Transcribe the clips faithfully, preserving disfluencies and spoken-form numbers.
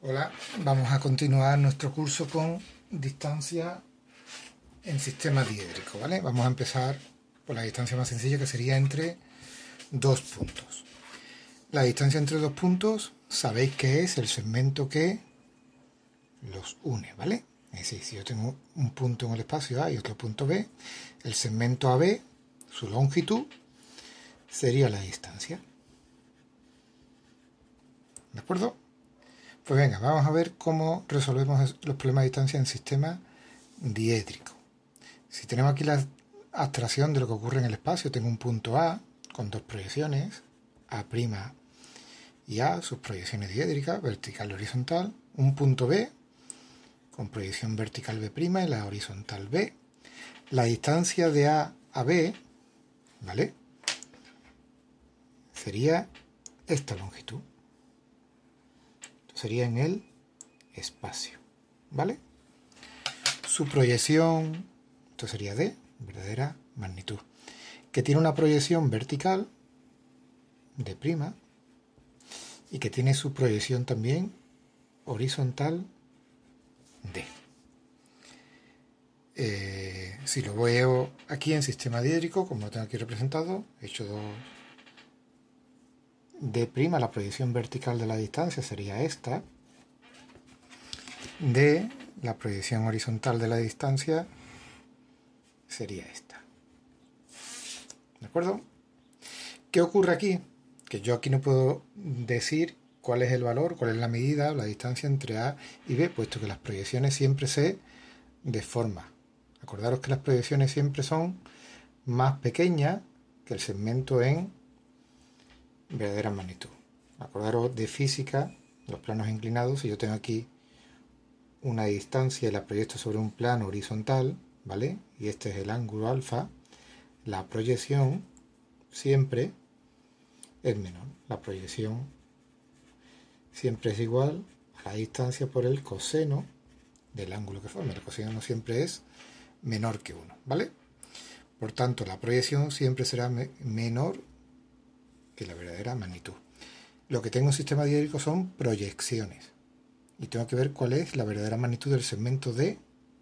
Hola, vamos a continuar nuestro curso con distancia en sistema diédrico, ¿vale? Vamos a empezar por la distancia más sencilla, que sería entre dos puntos. La distancia entre dos puntos, sabéis que es el segmento que los une, ¿vale? Es decir, si yo tengo un punto en el espacio A y otro punto B, el segmento A B, su longitud, sería la distancia. ¿De acuerdo? Pues venga, vamos a ver cómo resolvemos los problemas de distancia en sistema diédrico. Si tenemos aquí la abstracción de lo que ocurre en el espacio, tengo un punto A con dos proyecciones, A' y A, sus proyecciones diédricas, vertical y horizontal, un punto B con proyección vertical B' y la horizontal B. La distancia de A a B, ¿vale?, sería esta longitud. Sería en el espacio, ¿vale? Su proyección, esto sería D, verdadera magnitud, que tiene una proyección vertical, D', y que tiene su proyección también horizontal, D. Eh, si lo veo aquí en sistema diédrico, como lo tengo aquí representado, he hecho dos. D', la proyección vertical de la distancia sería esta. D, la proyección horizontal de la distancia sería esta. ¿De acuerdo? ¿Qué ocurre aquí? Que yo aquí no puedo decir cuál es el valor, cuál es la medida, la distancia entre A y B, puesto que las proyecciones siempre se deforman. Acordaros que las proyecciones siempre son más pequeñas que el segmento en verdadera magnitud. Acordaros de física, los planos inclinados. Si yo tengo aquí una distancia y la proyecto sobre un plano horizontal, ¿vale?, y este es el ángulo alfa, la proyección siempre es menor. La proyección siempre es igual a la distancia por el coseno del ángulo que forma. El coseno siempre es menor que uno, ¿vale? Por tanto, la proyección siempre será me menor que la verdadera magnitud. Lo que tengo en sistema diédrico son proyecciones. Y tengo que ver cuál es la verdadera magnitud del segmento D',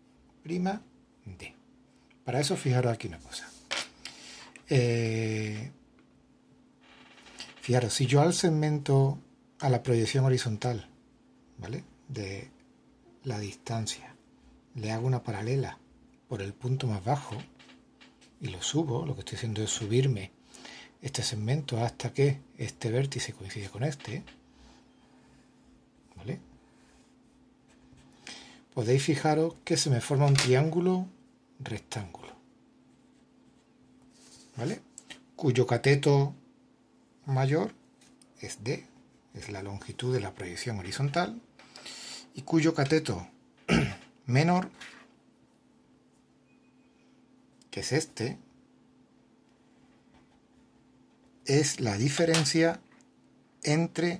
D. Para eso, fijaros aquí una cosa. Eh, fijaros, si yo al segmento, a la proyección horizontal, ¿vale?, de la distancia, le hago una paralela por el punto más bajo y lo subo, lo que estoy haciendo es subirme este segmento hasta que este vértice coincide con este, ¿vale? Podéis fijaros que se me forma un triángulo rectángulo, ¿vale?, cuyo cateto mayor es D, es la longitud de la proyección horizontal, y cuyo cateto menor, que es este, es la diferencia entre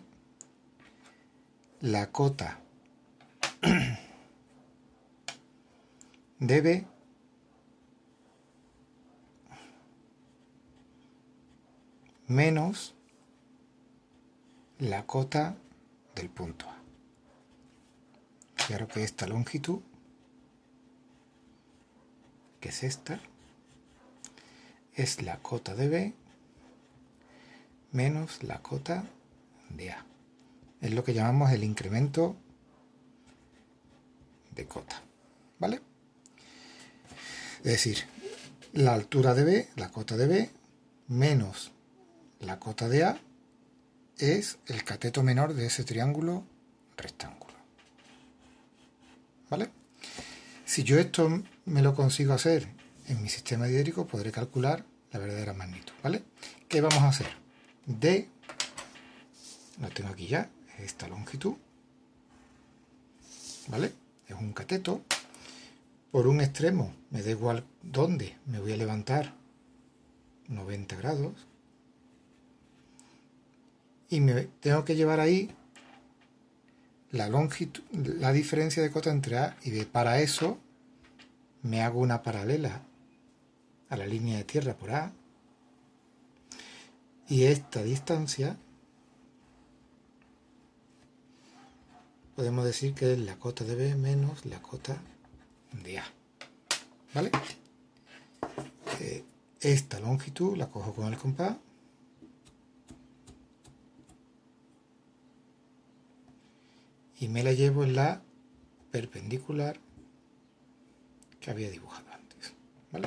la cota de B menos la cota del punto A. Claro que esta longitud, que es esta, es la cota de B menos la cota de A. Es lo que llamamos el incremento de cota, ¿vale? Es decir, la altura de B, la cota de B, menos la cota de A, es el cateto menor de ese triángulo rectángulo, ¿vale? Si yo esto me lo consigo hacer en mi sistema diédrico, podré calcular la verdadera magnitud, ¿vale? ¿Qué vamos a hacer? D, lo tengo aquí ya, esta longitud, ¿vale?, es un cateto. Por un extremo, me da igual dónde, me voy a levantar noventa grados y me tengo que llevar ahí la longitud, la diferencia de cota entre A y B. Para eso me hago una paralela a la línea de tierra por A, y esta distancia podemos decir que es la cota de B menos la cota de A. ¿Vale? Eh, esta longitud la cojo con el compás y me la llevo en la perpendicular que había dibujado antes. ¿Vale?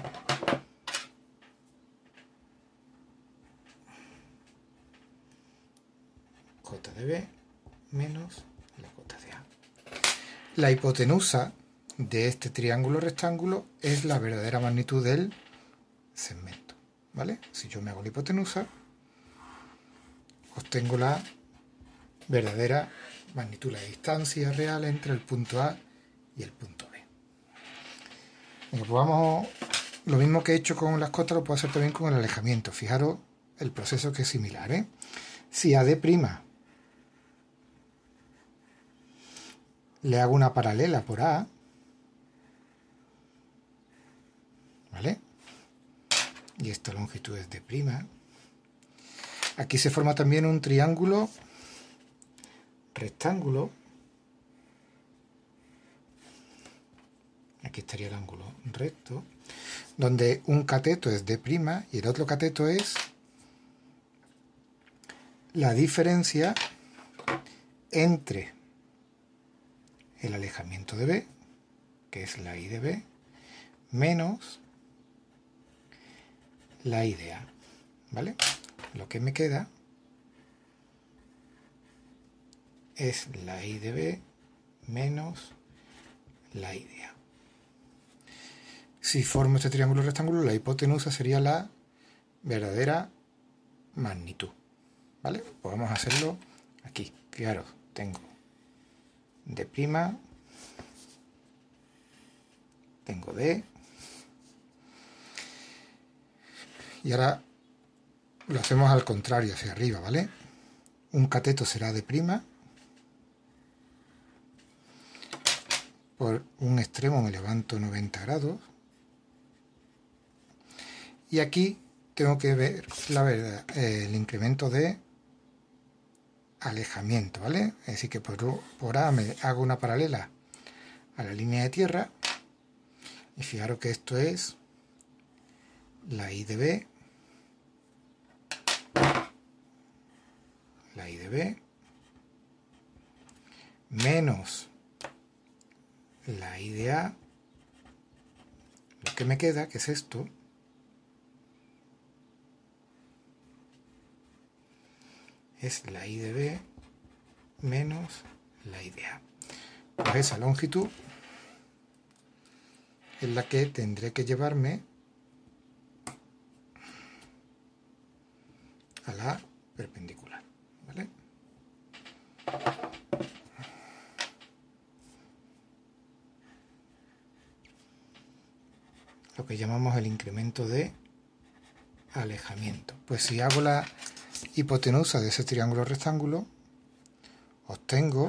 Cota de B menos la cota de A. La hipotenusa de este triángulo rectángulo es la verdadera magnitud del segmento. ¿Vale? Si yo me hago la hipotenusa, obtengo la verdadera magnitud, la distancia real entre el punto A y el punto B. Bueno, pues vamos, lo mismo que he hecho con las cotas lo puedo hacer también con el alejamiento. Fijaros el proceso que es similar, ¿eh? Si a D' le hago una paralela por A, ¿vale? Y esta longitud es D'. Aquí se forma también un triángulo rectángulo. Aquí estaría el ángulo recto, donde un cateto es D' y el otro cateto es la diferencia entre el alejamiento de B, que es la I de B, menos la I de A. ¿Vale? Lo que me queda es la I de B menos la I de A. Si formo este triángulo rectángulo, la hipotenusa sería la verdadera magnitud. ¿Vale? Pues vamos a hacerlo aquí. Fijaros, tengo D', tengo D, y ahora lo hacemos al contrario, hacia arriba, ¿vale? Un cateto será D', por un extremo me levanto noventa grados, y aquí tengo que ver la verdad, eh, el incremento de alejamiento, ¿vale? Es decir, que por, por A me hago una paralela a la línea de tierra, y fijaros que esto es la I de B, la I de B, menos la I de A, lo que me queda, que es esto, es la I de B menos la I de A. Pues esa longitud es la que tendré que llevarme a la perpendicular, ¿vale? Lo que llamamos el incremento de alejamiento. Pues si hago la hipotenusa de ese triángulo rectángulo, obtengo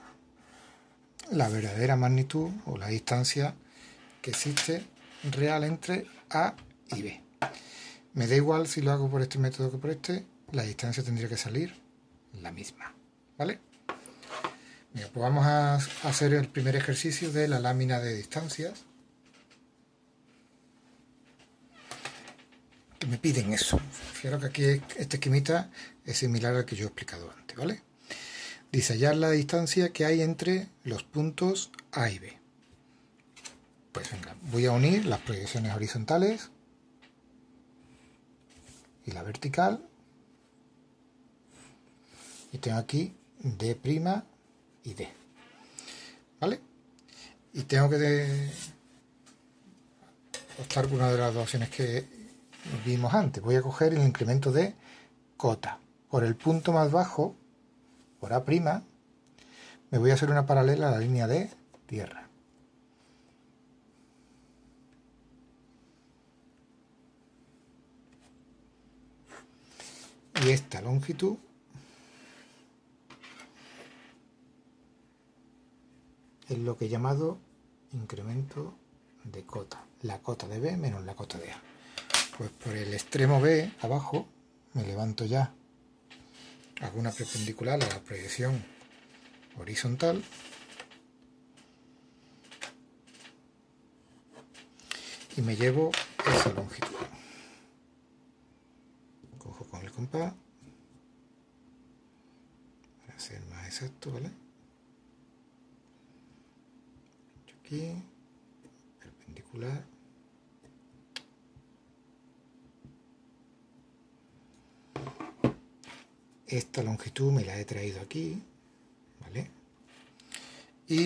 la verdadera magnitud o la distancia que existe real entre A y B. Me da igual si lo hago por este método que por este, la distancia tendría que salir la misma, ¿vale? Bien, pues vamos a hacer el primer ejercicio de la lámina de distancias. Que me piden eso. Fijaros que aquí este esquemita es similar al que yo he explicado antes, ¿vale? Dice hallar la distancia que hay entre los puntos A y B. Pues venga, voy a unir las proyecciones horizontales y la vertical. Y tengo aquí D' y D. ¿Vale? Y tengo que optar por una de las dos opciones que vimos antes. Voy a coger el incremento de cota. Por el punto más bajo, por A', me voy a hacer una paralela a la línea de tierra. Y esta longitud es lo que he llamado incremento de cota. La cota de B menos la cota de A. Pues por el extremo B, abajo, me levanto ya. Hago una perpendicular a la proyección horizontal. Y me llevo esa longitud. Cojo con el compás para ser más exacto, ¿vale? Aquí, perpendicular. Esta longitud me la he traído aquí, ¿vale? Y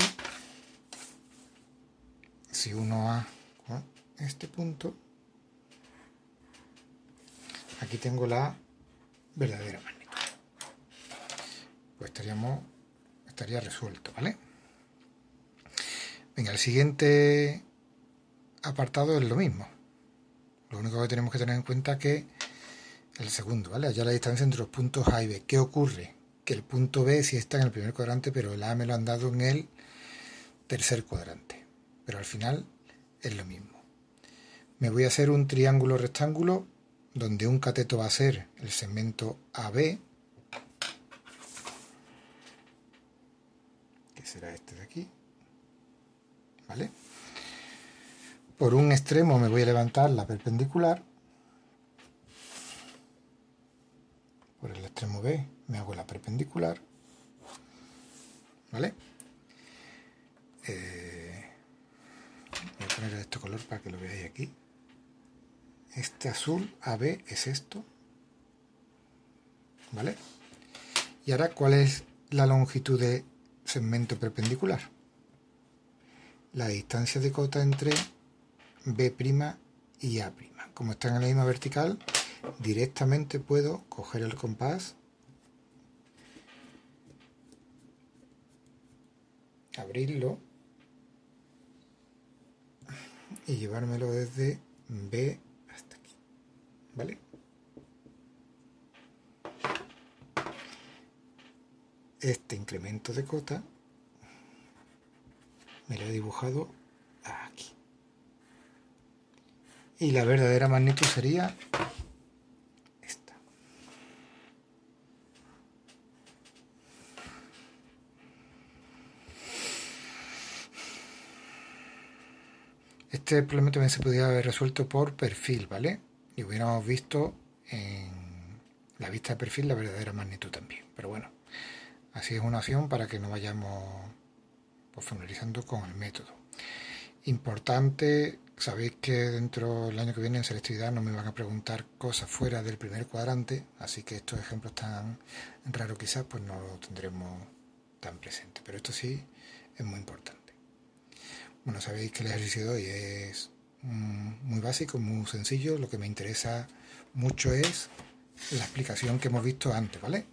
si uno a este punto, aquí tengo la verdadera magnitud. Pues estaríamos, estaría resuelto, ¿vale? Venga, el siguiente apartado es lo mismo. Lo único que tenemos que tener en cuenta es que el segundo, ¿vale? Allá la distancia entre los puntos A y B. ¿Qué ocurre? Que el punto B sí está en el primer cuadrante, pero el A me lo han dado en el tercer cuadrante. Pero al final es lo mismo. Me voy a hacer un triángulo rectángulo donde un cateto va a ser el segmento A B, que será este de aquí, ¿vale? Por un extremo me voy a levantar la perpendicular, por el extremo B me hago la perpendicular, ¿vale? Eh, voy a poner este color para que lo veáis aquí. Este azul A B es esto, ¿vale? Y ahora, ¿cuál es la longitud de segmento perpendicular? La distancia de cota entre B' y A'. Como están en la misma vertical, directamente puedo coger el compás, abrirlo y llevármelo desde B hasta aquí, ¿vale? Este incremento de cota me lo he dibujado aquí. Y la verdadera magnitud sería esta. Este problema también se podría haber resuelto por perfil, ¿vale? Y hubiéramos visto en la vista de perfil la verdadera magnitud también. Pero bueno, así es una opción para que no vayamos pues, familiarizando con el método. Importante, sabéis que dentro del año que viene en selectividad no me van a preguntar cosas fuera del primer cuadrante, así que estos ejemplos tan raros quizás pues no los tendremos tan presentes, pero esto sí es muy importante. Bueno, sabéis que el ejercicio de hoy es muy básico, muy sencillo. Lo que me interesa mucho es la explicación que hemos visto antes, ¿vale?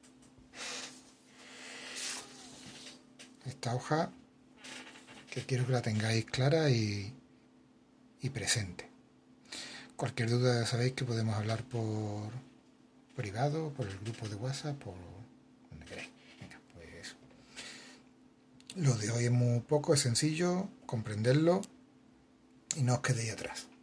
Esta hoja que quiero que la tengáis clara y, y presente. Cualquier duda sabéis que podemos hablar por privado, por el grupo de WhatsApp, por donde queráis. Venga, pues lo de hoy es muy poco, es sencillo, comprenderlo y no os quedéis atrás.